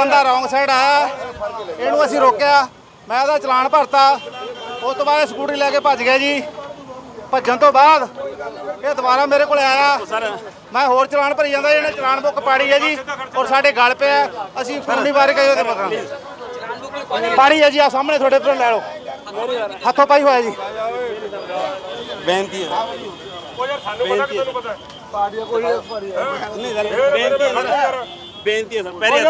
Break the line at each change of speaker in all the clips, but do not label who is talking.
बंदा रौंग साइड आया, इनू असीं रोकिया, मैं इहदा चलान भरता। उस तो बाद स्कूटी लैके भज गया जी। भजन तो बाद ये दोबारा मेरे को आया, मैं होर चलान भरी जाता, इन्हें चलान बुक पाड़ी है जी और साढ़े गल पे असीं कानूनी बारे कहीं पता पाड़ी है जी। आ सामने थोड़े पर लै लो, हथों पाई हुआ जी। बेनती है बेनती है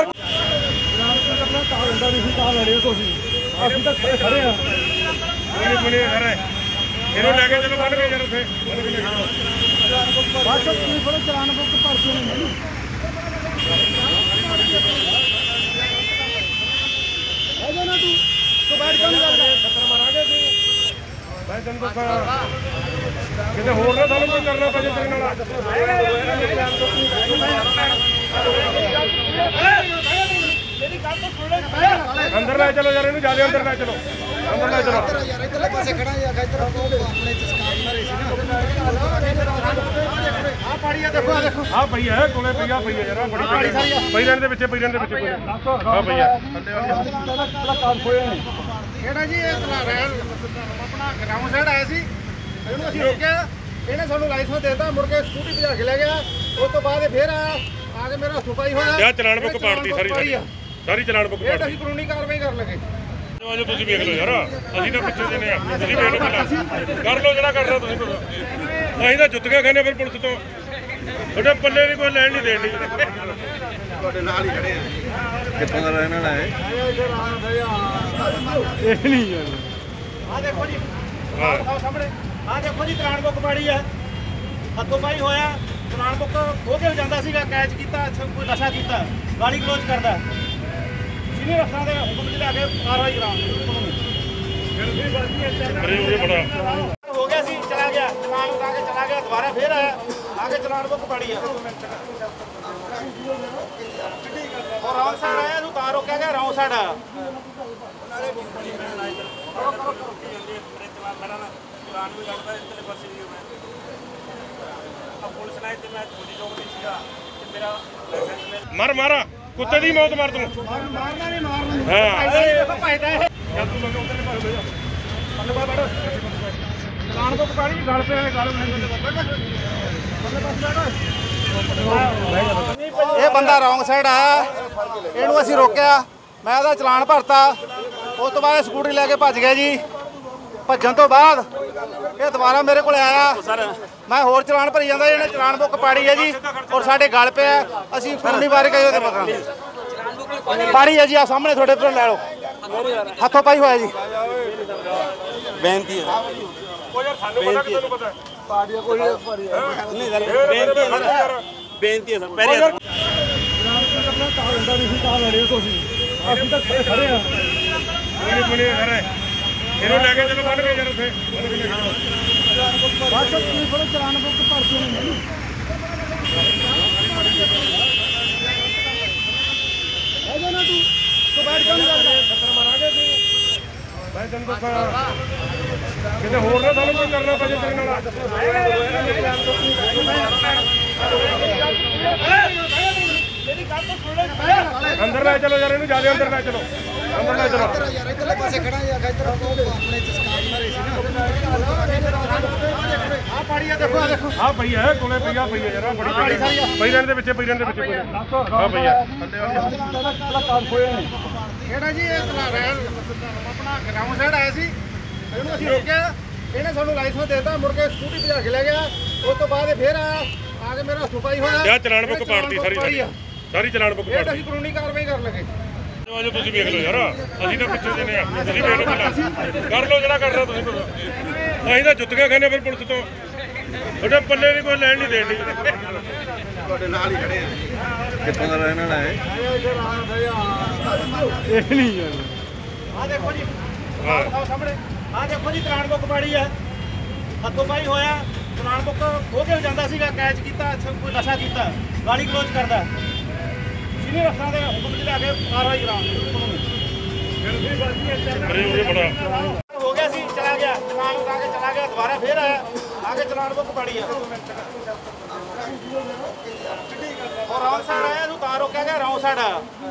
ਇਹਨੂੰ ਲੈ ਕੇ ਚਲੋ ਬੰਨ ਕੇ ਯਾਰ ਉੱਥੇ
ਬਸ ਤੁਸੀਂ ਥੋੜਾ ਚਲਾਨ ਬੁੱਕ ਭਰ ਕੇ ਨਹੀਂ ਹੈਗਾ ਨਾ ਤੂੰ ਬੈਠ ਕੇ ਖਤਰ ਮਾਰਾਂਗੇ ਅਸੀਂ
ਮੈਂ ਤੈਨੂੰ ਦੱਸਾਂ ਕਿਤੇ ਹੋਰ ਨਾ ਸਾਨੂੰ ਕੋਈ ਕਰਨਾ ਪਵੇ ਤੇਰੇ ਨਾਲ ਮੇਰੀ ਗੱਲ ਤੋਂ ਸੁਣ ਲੈ ਅੰਦਰ ਲੈ ਚਲੋ ਯਾਰ ਇਹਨੂੰ ਜਿਆਦਾ ਅੰਦਰ ਲੈ ਚਲੋ अंदर ले चलो
यार इधरले पासे खड़ा है इधर अपने चस्कार मारे सी ना आ पाड़ी है देखो
हां भई है कोले भैया भई है यार बड़ी पाड़ी भई रहने दे पीछे हां भैया
काम खोया नहीं केड़ा जी ये चला रहा अपना ग्राउंड साइड आया सी ਇਹਨੂੰ ਅਸੀਂ ਰੋਕਿਆ, ਇਹਨੇ ਸਾਨੂੰ ਲਾਇਸੈਂਸ ਦੇਤਾ, ਮੁੜ ਕੇ ਸਕੂਟੀ ਭਜਾ ਕੇ ਲੈ ਗਿਆ। ਉਸ ਤੋਂ ਬਾਅਦ ਫੇਰ ਆ ਕੇ ਮੇਰਾ ਸੁਪਾਈ ਹੋਇਆ
ਯਾ ਚਲਾਨ ਬੁੱਕ ਪਾੜਤੀ ਸਾਰੀ ਚਲਾਨ ਬੁੱਕ ਪਾੜਤੀ।
ਅਸੀਂ ਕਾਨੂੰਨੀ ਕਾਰਵਾਈ ਕਰਨ ਲੱਗੇ।
ਆਜੋ ਤੁਸੀਂ ਵੇਖ ਲਓ ਯਾਰ, ਅਸੀਂ ਤਾਂ ਪਿੱਛੇ ਦੇ ਨੇ ਆ, ਤੁਸੀਂ ਵੇਖ ਲਓ ਪਹਿਲਾਂ ਕਰ ਲਓ ਜਿਹੜਾ ਕਰਨਾ ਤੁਸੀਂ। ਅਸੀਂ ਤਾਂ ਜੁੱਤੀਆਂ ਖਾਣੇ ਫਿਰ ਪੁਲਿਸ ਤੋਂ, ਤੁਹਾਡੇ ਪੱਲੇ ਵੀ ਕੋਈ ਲੈਣ ਨਹੀਂ ਦੇਣੀ।
ਤੁਹਾਡੇ ਨਾਲ ਹੀ ਖੜੇ ਆ,
ਕਿੱਥੋਂ ਦਾ ਰਹਿਣ ਵਾਲਾ ਹੈ
ਇਹ ਨਹੀਂ ਯਾਰ।
ਆ ਦੇਖੋ ਜੀ, ਆਹ ਸਾਹਮਣੇ ਆ ਦੇਖੋ ਜੀ, ਚਲਾਨ ਬੁੱਕ ਪਾੜੀ ਆ, ਹੱਥੋਂ ਪਾਈ ਹੋਇਆ। ਚਲਾਨ ਬੁੱਕ ਖੋ ਕੇ ਜਾਂਦਾ ਸੀਗਾ, ਕੈਚ ਕੀਤਾ, ਕੋਈ ਨਸ਼ਾ ਕੀਤਾ, ਗਾਲੀ ਕਲੋਜ਼ ਕਰਦਾ। सीनियर अफसर के हुक्म से आगे कार्रवाई हो गया सी, चला गया, चलान उठा के चला गया, दोबारा फिर आया, आगे चलान बुक पड़ी है और रॉन्ग साइड आया, तू कहाँ रोका गया, रॉन्ग साइड आया।
मर मारा कुत्ते की मौत मार तू
मारना नहीं मारना
हां
देखो फायदा है जब तू लगे उधर बैठ चलान बुक पाड़ी गल पे गल ये बंदा रॉन्ग साइड आया, इनू असीं रोकिया, मैं इहदा चलान भरता। उस तो बाद स्कूटी लैके भज गया जी। भजन तो बाद ये दोबारा मेरे को आया, मैं होर चलान भरी जाता, इन्हें चलान बुक पाड़ी है जी और साढ़े गल पे असीं कानूनी बारे कहीं पता पाड़ी है जी। आ सामने थोड़े पर लै लो, हथों पाई हुआ जी। बेनती है बेनती है
ਇਹਨੂੰ ਲੈ ਕੇ ਚਲੋ ਬੰਨ ਕੇ ਯਾਰ ਉੱਥੇ
बस ਤੁਸੀਂ ਥੋੜਾ ਚਲਾਨ ਬੁੱਕ ਭਰ ਕੇ ਨਹੀਂ ਹੈਗਾ ਨਾ ਤੂੰ ਬੈਠ ਕੇ ਖਤਰ ਮਾਰਾਂਗੇ ਅਸੀਂ
ਮੈਂ ਤੈਨੂੰ ਦੱਸਾਂ ਕਿਤੇ ਹੋਰ ਨਾ ਸਾਨੂੰ ਕੋਈ ਕਰਨਾ ਪਵੇ ਤੇਰੇ ਨਾਲ
ਮੇਰੀ ਗੱਲ ਤੋਂ ਸੁਣ ਲੈ
ਅੰਦਰ ਲੈ ਚਲੋ ਯਾਰ ਇਹਨੂੰ ਜਿਆਦਾ ਅੰਦਰ ਲੈ ਚਲੋ ਅੰਦਰ ਲੈ ਚਲੋ
यार इधरले पासे खड़ा है इधर अपने चस्कार मारे सी ना आ पाड़ी है देखो
हां भई है कोले भैया भई है यार बड़ी पाड़ी भई रहने दे पीछे हां भैया
काम खोया नहीं केड़ा जी ये चला रहा अपना ग्राउंड साइड आया सी ਇਹਨੂੰ ਅਸੀਂ ਰੋਕਿਆ, ਇਹਨੇ ਸਾਨੂੰ ਲਾਇਸੈਂਸ ਦੇਤਾ, ਮੁੜ ਕੇ ਸਕੂਟੀ ਭਜਾ ਕੇ ਲੈ ਗਿਆ। ਉਸ ਤੋਂ ਬਾਅਦ ਫੇਰ ਆ ਕੇ ਮੇਰਾ ਸੁਪਾਈ ਹੋਇਆ।
ਯਾ ਚਲਾਨ ਬੁੱਕ ਪਾੜਤੀ ਸਾਰੀ ਚਲਾਨ ਬੁੱਕ ਪਾੜਤੀ।
ਅਸੀਂ ਕਾਨੂੰਨੀ ਕਾਰਵਾਈ ਕਰਨ ਲੱਗੇ।
ਆਜੋ ਤੁਸੀਂ ਵੇਖ ਲਓ ਯਾਰ, ਅਸੀਂ ਤਾਂ ਪਿੱਛੇ ਦੇ ਨੇ ਆ, ਤੁਸੀਂ ਵੇਖ ਲਓ ਪਹਿਲਾਂ ਕਰ ਲਓ ਜਿਹੜਾ ਕਰਨਾ ਤੁਸੀਂ। ਅਸੀਂ ਤਾਂ ਜੁੱਤੀਆਂ ਖਾਣੇ ਫਿਰ ਪੁਲਿਸ ਤੋਂ, ਤੁਹਾਡੇ ਪੱਲੇ ਵੀ ਕੋਈ ਲੈਣ ਨਹੀਂ ਦੇਣੀ।
ਤੁਹਾਡੇ ਨਾਲ ਹੀ ਖੜੇ ਆ,
ਕਿੱਥੋਂ ਦਾ ਰਹਿਣ ਵਾਲਾ ਹੈ
ਇਹ ਨਹੀਂ ਯਾਰ।
ਆ ਦੇਖੋ ਜੀ, ਆਹ ਸਾਹਮਣੇ ਆ ਦੇਖੋ ਜੀ, ਚਲਾਨ ਬੁੱਕ ਪਾੜੀ ਆ, ਹੱਥੋਂ ਪਾਈ ਹੋਇਆ। ਚਲਾਨ ਬੁੱਕ ਖੋ ਕੇ ਜਾਂਦਾ ਸੀਗਾ, ਕੈਚ ਕੀਤਾ, ਕੋਈ ਨਸ਼ਾ ਕੀਤਾ, ਗਾਲੀ ਕਲੋਜ਼ ਕਰਦਾ। ਸੀਨੀਅਰ ਅਫਸਰਾਂ ਦੇ ਹੁਕਮ से आगे कार्रवाई हो गया सी, चला गया, चलान उठा के चला गया, दोबारा फिर आया, आगे चलान बुक पड़ी है ਉਹ ਰੌਂਗ ਸਾਈਡ ਆਇਆ ਤੂੰ ਤਾਂ ਰੋਕਿਆ ਗਿਆ ਰੌਂਗ ਸਾਈਡ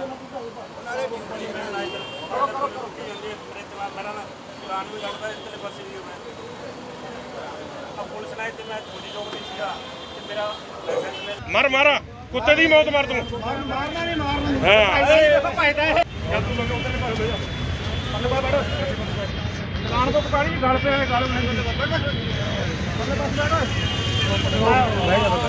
ਮਰ ਮਾਰਾ ਕੁੱਤੇ ਦੀ ਮੌਤ ਮਾਰ ਤੂੰ
ਮਾਰਨਾ ਨਹੀਂ ਮਾਰਨਾ
ਹਾਂ
ਦੇਖੋ ਭਜਦਾ ਇਹ
ਜਦ ਤੂੰ ਮੰਗੇ ਉੱਧਰ ਪਾ ਜਾ
ਪੱਲੇ ਪਾ ਬੈਠ ਦੁਕਾਨ ਤੋਂ ਪਕਾਣੀ ਗਲ ਪਿਆ ਗਲ ਨਹੀਂ ਬੱਲੇ ਪਾਸ ਬੈਠ